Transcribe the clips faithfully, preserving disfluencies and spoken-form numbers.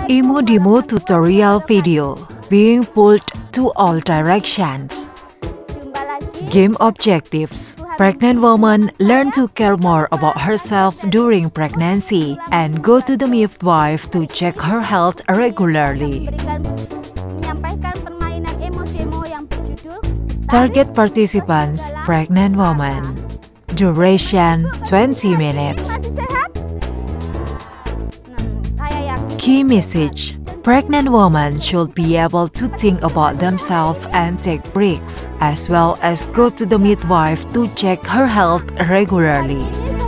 Imo demo tutorial video being pulled to all directions. Game objectives. Pregnant woman learn to care more about herself during pregnancy and go to the midwife to check her health regularly. Target participants, pregnant woman. Duration twenty minutes. Key message. Pregnant women should be able to think about themselves and take breaks, as well as go to the midwife to check her health regularly.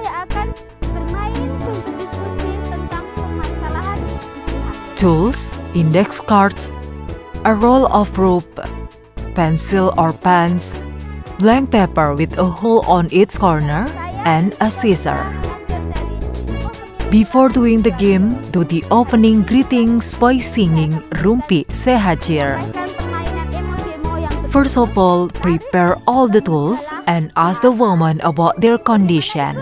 Tools, index cards, a roll of rope, pencil or pens, blank paper with a hole on its corner, and a scissor. Before doing the game, do the opening greetings by singing Rumpi Sehajer. First of all, prepare all the tools and ask the woman about their condition.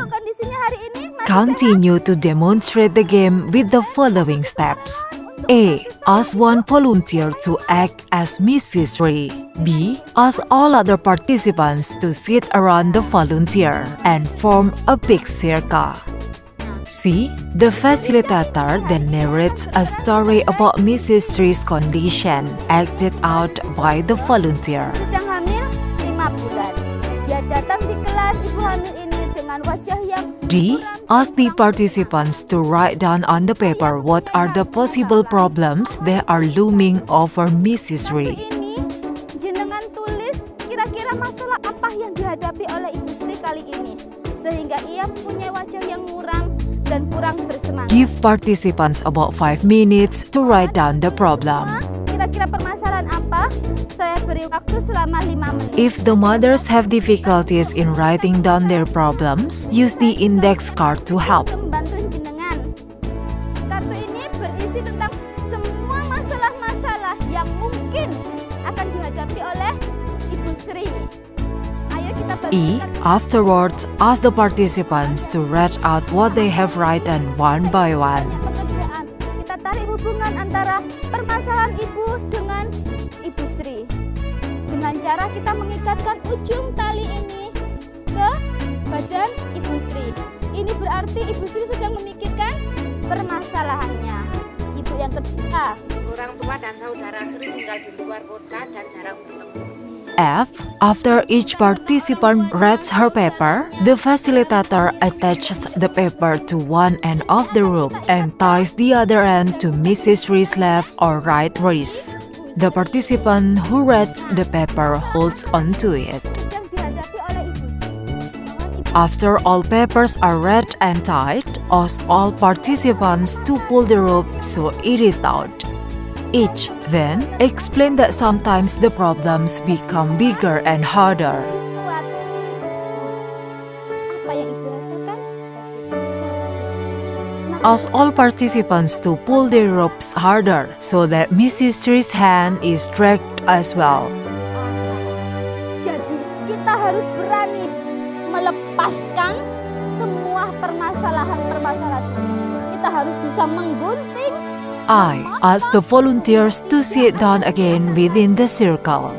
Continue to demonstrate the game with the following steps. A. Ask one volunteer to act as Missus Ri. B. Ask all other participants to sit around the volunteer and form a big circle. C. The facilitator then narrates a story about Missus Ri's condition, acted out by the volunteer. Sedang hamil lima bulan. Dia datang di kelas ibu hamil ini dengan wajah yang D. Ask the participants to write down on the paper what are the possible problems that are looming over Missus Ri. Ini jenengan tulis kira-kira masalah apa yang dihadapi oleh Ibu Sri kali ini, sehingga ia punya wajah yang muram dan kurang bersemangat. Give participants about five minutes to write down the problem. Kira-kira permasalahan apa? Saya beri waktu selama lima menit. If the mothers have difficulties in writing down their problems, use the index card to help. Membantu jenengan. Kartu ini berisi tentang semua masalah-masalah yang mungkin akan dihadapi oleh Ibu Sri. E. Afterwards, ask the participants to write out what they have written one by one. Pekerjaan. Kita tarik hubungan antara permasalahan ibu dengan Ibu Sri. Dengan cara kita mengikatkan ujung tali ini ke badan Ibu Sri. Ini berarti Ibu Sri sedang memikirkan permasalahannya. Ibu yang kedua. Orang tua dan saudara Sri tinggal di luar kota dan jarang bertemu. F. After each participant reads her paper, the facilitator attaches the paper to one end of the rope and ties the other end to Missus Ri's left or right wrist. The participant who reads the paper holds onto it. After all papers are read and tied, ask all participants to pull the rope so it is out. Each then explain that sometimes the problems become bigger and harder. Apa yang Ibu rasakan? Ask all participants to pull their ropes harder so that Missus Ri's hand is dragged as well. Jadi kita harus berani melepaskan semua permasalahan-permasalahan ini. Kita harus bisa menggunting. I. Ask the volunteers to sit down again within the circle.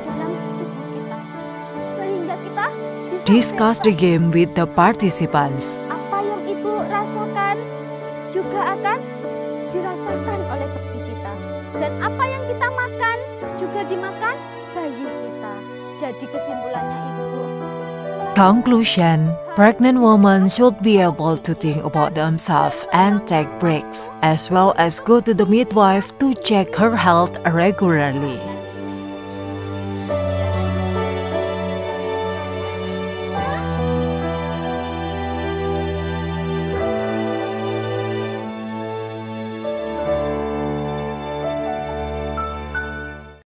Discuss the game with the participants. Apa yang Ibu rasakan juga akan dirasakan oleh bayi kita. Dan apa yang kita makan juga dimakan bayi kita. Jadi kesimpulannya Ibu. Conclusion. Pregnant women should be able to think about themselves and take breaks, as well as go to the midwife to check her health regularly.